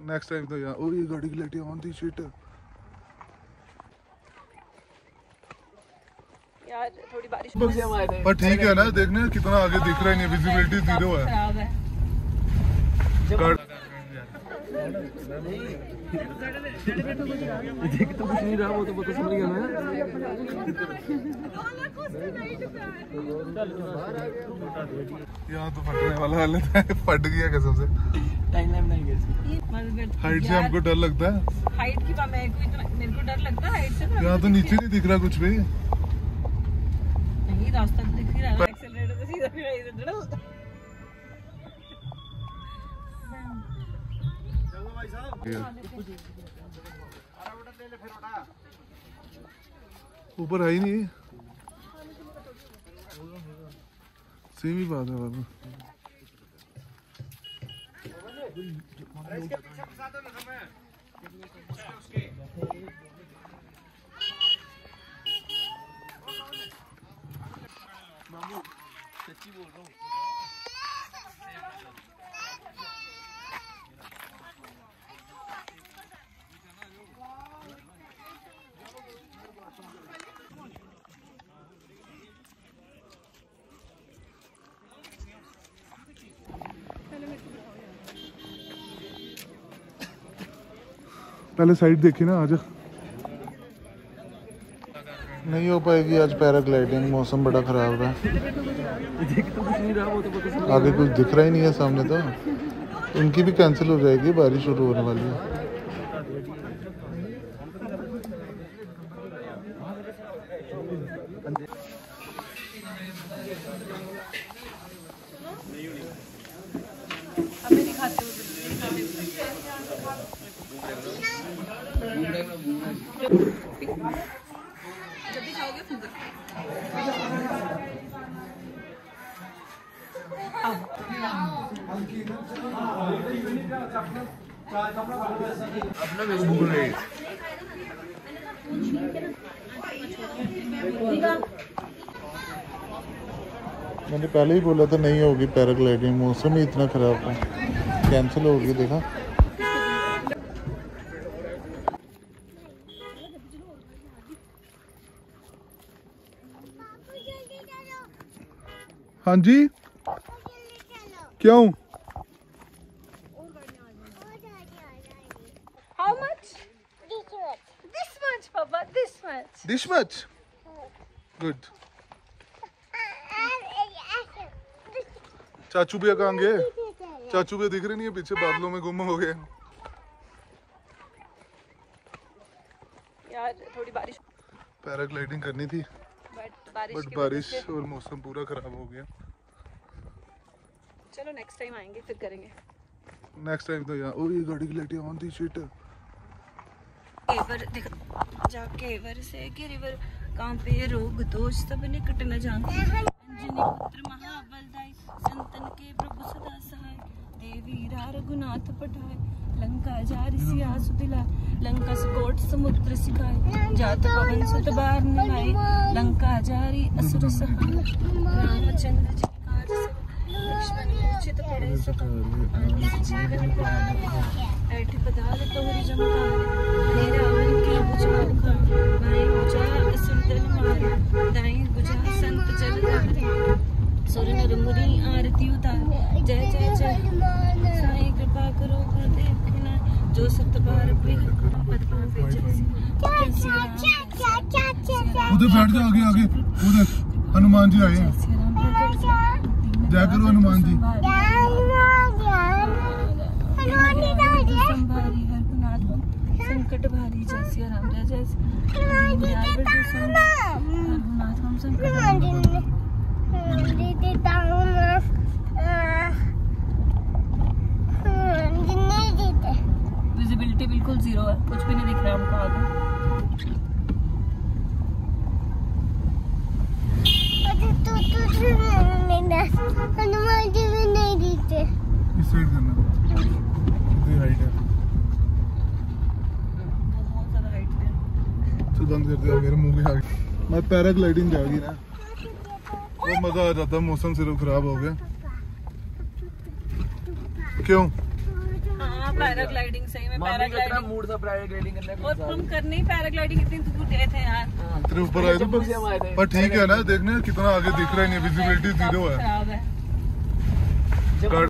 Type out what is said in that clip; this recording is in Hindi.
नेक्स्ट टाइम तो यहाँ ओ ये गाड़ी की लाइटें ऑन थी शिट यार थोड़ी बारिश पर ठीक है ना देखने कितना आगे दिख रहा है नहीं विजिबिलिटी जीरो है देख तो कुछ नहीं रहा वो तो पता चल गया ना यहाँ तो फटने वाला हालत है फट गया कसम से टाइम लाइन नहीं गई हाइट से हमको डर लगता है हाइट की बात मेरे को डर लगता है हाइट से ना यहाँ तो नीचे नहीं दिख रहा कुछ भी नहीं रास्ता तो दिख ही रहा है एक्सेलरेटर पे सीधा फिर इधर ऊपर है ही नहीं सेम ही बात है बाबू सच्ची बोल रहा हूँ पहले साइड देखी ना आज नहीं हो पाएगी आज पैराग्लाइडिंग मौसम बड़ा खराब है देख तो कुछ नहीं रहा वो तो पता चल आगे कुछ दिख रहा ही नहीं है सामने तो उनकी भी कैंसिल हो जाएगी बारिश शुरू होने वाली है जब भी खाओगे फिर अपना भूल रहे मैंने पहले ही बोला था नहीं होगी पैराग्लाइडिंग मौसम ही इतना खराब है कैंसिल होगी देखा हाँ जी क्यों How much? This much, Papa. This much. This much good चाचू भैया कहाँ गए चाचू भैया दिख रहे नहीं है पीछे बादलों में गुम हो गए यार थोड़ी बारिश पैराग्लाइडिंग करनी थी बट बट बारिश और मौसम पूरा खराब हो गया चलो नेक्स्ट टाइम आएंगे फिर करेंगे नेक्स्ट टाइम तो यहाँ ओ ये गाड़ी की लाइटें ऑन थी शिट केवर देख जाके वर से गिरिवर कहाँ पे रोग दोष सब निकट न जाए अंजनी पुत्र महाबलदाई संतन के प्रभु सदा सहाय देवी रार रघुनाथ पठाए लंका जारी सिया सुदिला लंका सुकोट समुद्र सिखाए जात पवन सुत बार निभाए लंका जारी असुर सहाय रामचंद्र जी काज सब लक्ष्मण मूर्छित पड़े जीवन ऐठ पधार तोहरी जमकार मेरा मन के बुझाओ खान माए बुझा असुर दल मारे दाई बुझा संत जल धारे सुर नर मुनि आरती उतार जय जय जय साईं कृपा करो गुरुदेव की नाय जो सत बार पे पद पाँव पे जय उधर बैठ जाओ आगे आगे उधर हनुमान जी आए हैं जय करो हनुमान जी संभारी हरनाथ संकट भारी जय सिया राम जय जय हरनाथ हम संकट विजिबिलिटी बिल्कुल जीरो है कुछ भी नहीं दिख रहा हमको आगे हनुमान जी भी नहीं दिखते इस साइड करना ये हाइट है बहुत ज्यादा हाइट है चल बंद कर दिया मेरे मुंह में आ गई मैं पैराग्लाइडिंग जाएगी ना बहुत मजा आ जाता मौसम सिर्फ खराब हो गया क्यों हाँ पैराग्लाइडिंग सही में पैराग्लाइडिंग मूड था पैराग्लाइडिंग करने और हम करने ही पैराग्लाइडिंग इतनी दूर गए थे यार। तेरे ऊपर आए थे पर ठीक है ना, देखने कितना आगे दिख रहा है, नहीं विजिबिलिटी जीरो है। खराब है।